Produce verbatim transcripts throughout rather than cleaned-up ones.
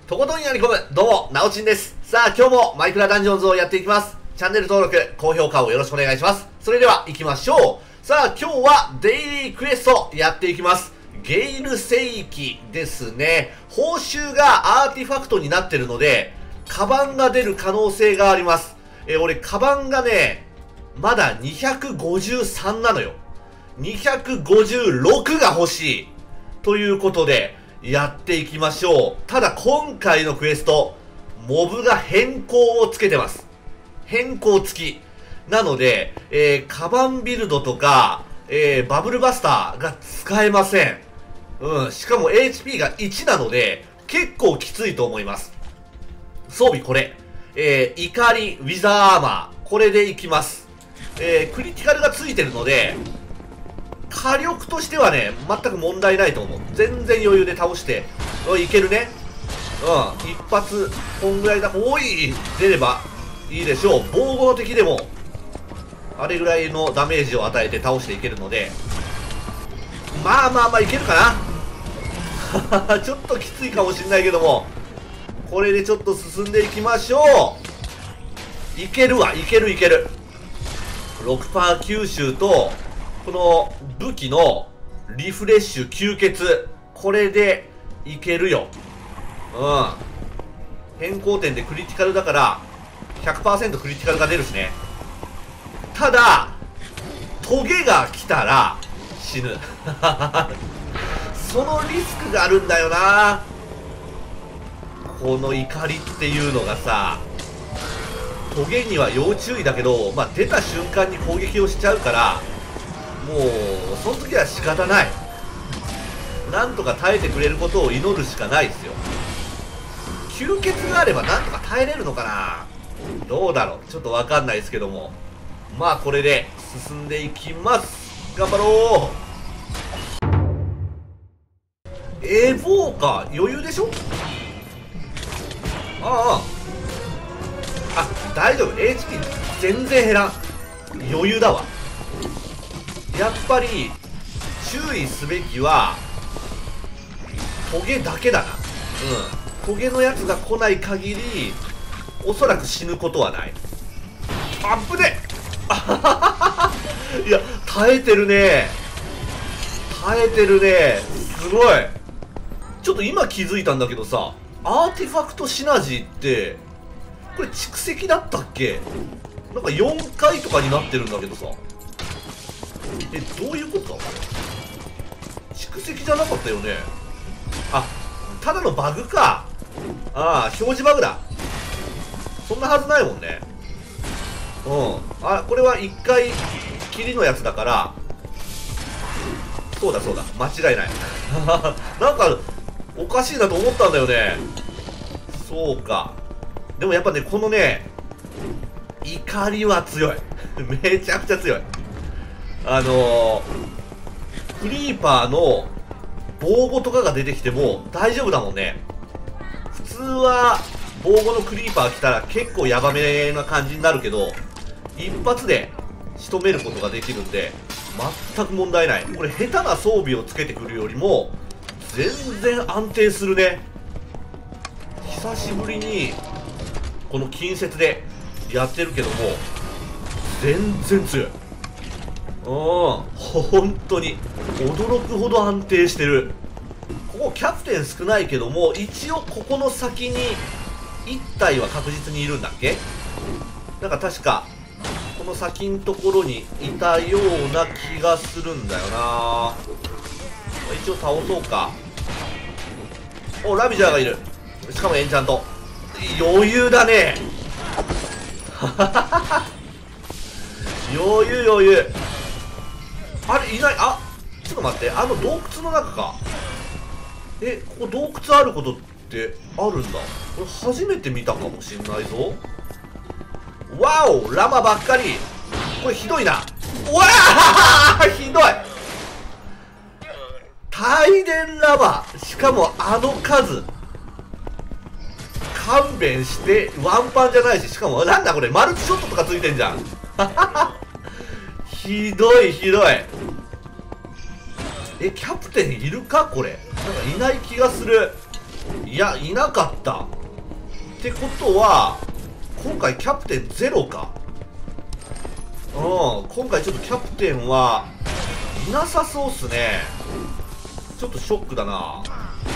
とことんやり込む、どうも、なおちんです。さあ、今日もマイクラダンジョンズをやっていきます。チャンネル登録、高評価をよろしくお願いします。それでは、行きましょう。さあ、今日はデイリークエストやっていきます。ゲイル聖域ですね。報酬がアーティファクトになってるので、カバンが出る可能性があります。え、俺、カバンがね、まだにひゃくごじゅうさんなのよ。にひゃくごじゅうろくが欲しい。ということで、やっていきましょう。ただ今回のクエスト、モブが変更をつけてます。変更付き。なので、えー、カバンビルドとか、えー、バブルバスターが使えません。うん、しかも エイチピー がいちなので、結構きついと思います。装備これ。えー、怒り、ウィザーアーマー。これでいきます。えー、クリティカルがついてるので、火力としてはね、全く問題ないと思う。全然余裕で倒して、うん、いけるね。うん、一発、こんぐらいだ。おい、出ればいいでしょう。防護の敵でも、あれぐらいのダメージを与えて倒していけるので、まあまあまあいけるかな。ちょっときついかもしんないけども、これでちょっと進んでいきましょう。いけるわ、いけるいける。ろくパーセント 吸収と、この武器のリフレッシュ吸血、これでいけるよ。うん。変更点でクリティカルだから ひゃくパーセント クリティカルが出るしね。ただトゲが来たら死ぬ。そのリスクがあるんだよな。この怒りっていうのがさ、トゲには要注意だけど、まあ、出た瞬間に攻撃をしちゃうから、もうその時は仕方ない。なんとか耐えてくれることを祈るしかないですよ。吸血があればなんとか耐えれるのかな。どうだろう、ちょっとわかんないですけども、まあこれで進んでいきます。頑張ろう。エボーか、余裕でしょ。あああ、大丈夫。 エイチピー 全然減らん。余裕だわ。やっぱり注意すべきはトゲだけだな。うん、トゲのやつが来ない限りおそらく死ぬことはない。あっぶねいや、耐えてるね、耐えてるね、すごい。ちょっと今気づいたんだけどさ、アーティファクトシナジーってこれ蓄積だったっけ。なんかよんかいとかになってるんだけどさ、え、どういうことだ。蓄積じゃなかったよね。あ、ただのバグか。ああ、表示バグだ。そんなはずないもんね。うん。あ、これはいっかいきりのやつだから、そうだそうだ、間違いない。なんかおかしいなと思ったんだよね。そうか。でもやっぱね、このね、怒りは強い。めちゃくちゃ強い。あのー、クリーパーの防護とかが出てきても大丈夫だもんね。普通は防護のクリーパー来たら結構ヤバめな感じになるけど、一発で仕留めることができるんで全く問題ない。これ下手な装備をつけてくるよりも全然安定するね。久しぶりにこの近接でやってるけども全然強い。うん、本当に驚くほど安定してる。ここキャプテン少ないけども、一応ここの先にいったいは確実にいるんだっけ。なんか確かこの先のところにいたような気がするんだよな。一応倒そうか。お、ラビジャーがいる。しかもエンチャント余裕だね。余裕余裕。あれいない。あ、ちょっと待って、あの洞窟の中か。え、ここ洞窟あることってあるんだ。これ初めて見たかもしんないぞ。わお、ラマばっかり。これひどいな。うわあひどい。帯電ラマ、しかもあの数。勘弁して。ワンパンじゃないし、しかもなんだこれ、マルチショットとかついてんじゃん。ひどいひどい。え、キャプテンいるかこれ。なんかいない気がする。いいや、いなかった。ってことは、今回キャプテンゼロか。うん、今回ちょっとキャプテンはいなさそうっすね。ちょっとショックだな。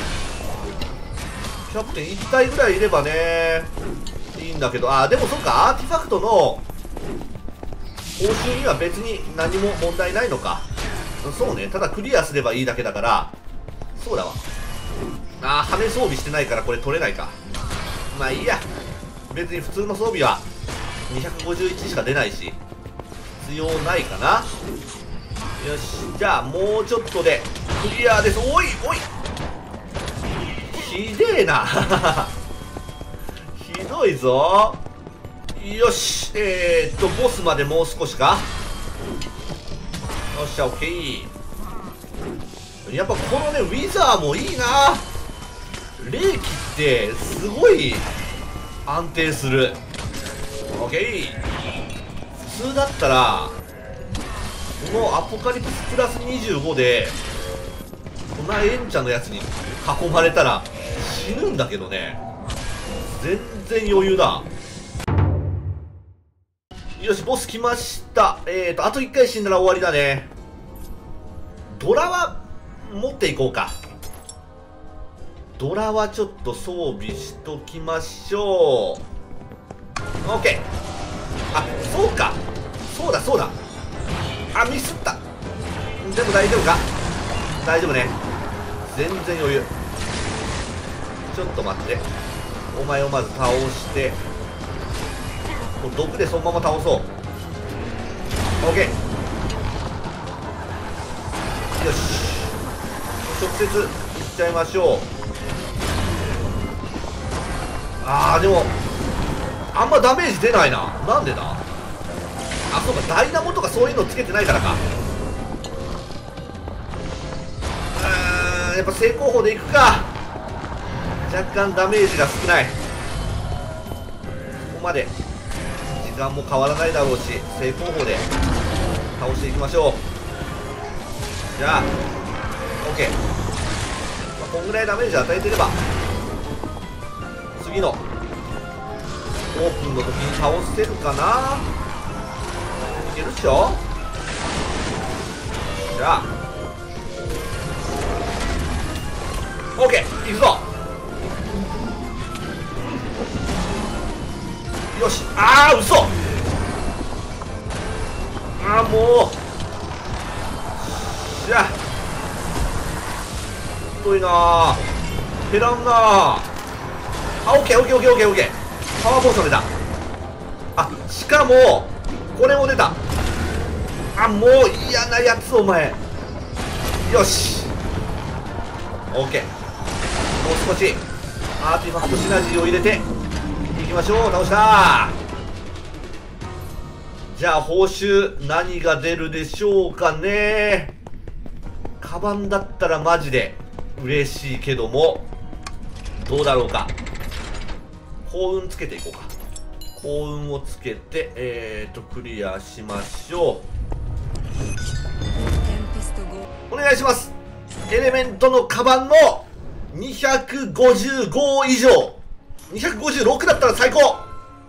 キャプテンいち体ぐらいいればね、いいんだけど、あー、でもそっか、アーティファクトの報酬には別に何も問題ないのか。そうね、ただクリアすればいいだけだから、そうだわ。あー、羽装備してないからこれ取れないか。まあいいや。別に普通の装備はにひゃくごじゅういちしか出ないし、必要ないかな。よし、じゃあもうちょっとでクリアです。おいおい、ひでえなひどいぞ。よし、えー、っとボスまでもう少しか。よっしゃ、オッケー。やっぱこのねウィザーもいいな。霊気ってすごい安定する。オッケー。普通だったらこのアポカリプスプラスにじゅうごでこんなエンチャのやつに囲まれたら死ぬんだけどね。全然余裕だ。よし、ボス来ました。えーとあといっかい死んだら終わりだね。ドラは持っていこうか。ドラはちょっと装備しときましょう。オッケー。あ、そうか、そうだそうだ。あ、ミスった。でも大丈夫か。大丈夫ね。全然余裕。ちょっと待って、お前をまず倒して、これ毒でそのまま倒そう。オッケー。よし、直接いっちゃいましょう。あー、でもあんまダメージ出ないな。なんでだ。あ、そうか、ダイナモとかそういうのつけてないからか。うーん、やっぱ正攻法でいくか。若干ダメージが少ない。ここまで時間も変わらないだろうし、正攻法で倒していきましょう。じゃあ OK、まあ、こんぐらいダメージ与えてれば次のオープンの時に倒せるかな。いけるっしょ。じゃあ OK、 いくぞ。よし。あー、嘘。あー、もうじゃあ太いなー、減らんなー。あ、オッケーオッケーオッケーオッケーオッケー。パワーポーション出た。あ、しかもこれも出た。あ、もう嫌なやつお前。よし、オッケー。もう少しアーティファクトシナジーを入れていきましょう。倒したー。じゃあ報酬何が出るでしょうかね。カバンだったらマジで嬉しいけども、どうだろうか。幸運つけていこうか。幸運をつけてえーとクリアしましょう。お願いします。エレメントのカバンのにひゃくごじゅうご以上、にひゃくごじゅうろくだったら最高。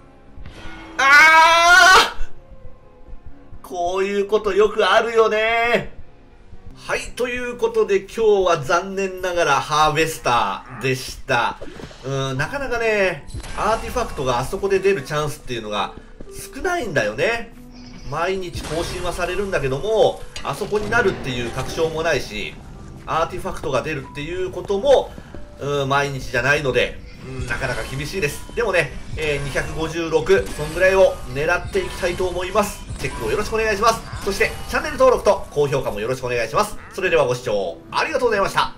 あー、こういうことよくあるよね。はい、ということで今日は残念ながらハーベスターでした。うん、なかなかねアーティファクトがあそこで出るチャンスっていうのが少ないんだよね。毎日更新はされるんだけども、あそこになるっていう確証もないし、アーティファクトが出るっていうことも、うん、毎日じゃないので、うん、なかなか厳しいです。でもね、えー、にひゃくごじゅうろく、そんぐらいを狙っていきたいと思います。チェックをよろしくお願いします。そしてチャンネル登録と高評価もよろしくお願いします。それではご視聴ありがとうございました。